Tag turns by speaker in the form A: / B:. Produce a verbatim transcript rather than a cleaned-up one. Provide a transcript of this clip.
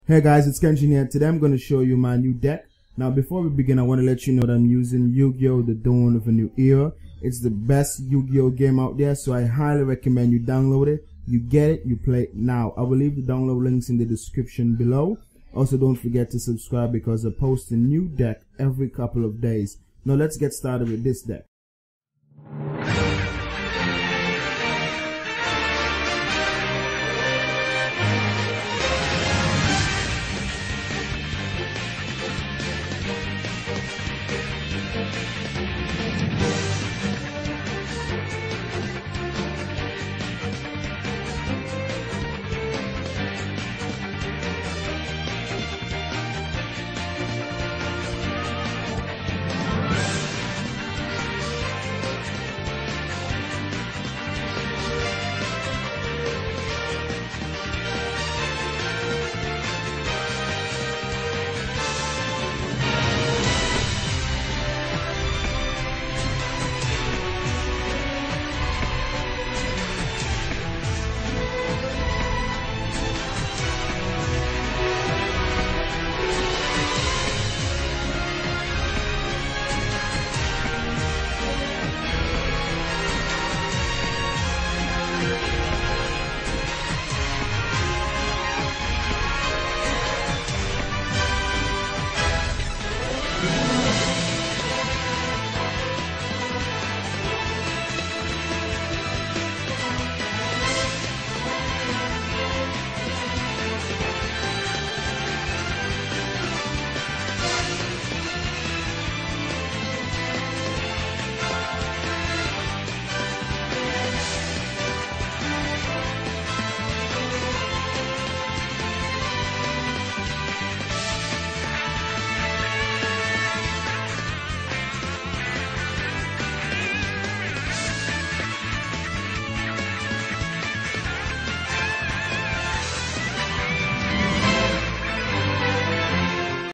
A: Hey guys, it's Kenshin here. Today I'm going to show you my new deck. Now before we begin, I want to let you know that I'm using Yu-Gi-Oh! The Dawn of a New Era. It's the best Yu-Gi-Oh! Game out there, so I highly recommend you download it. You get it, you play it now. I will leave the download links in the description below. Also, don't forget to subscribe because I post a new deck every couple of days. Now let's get started with this deck.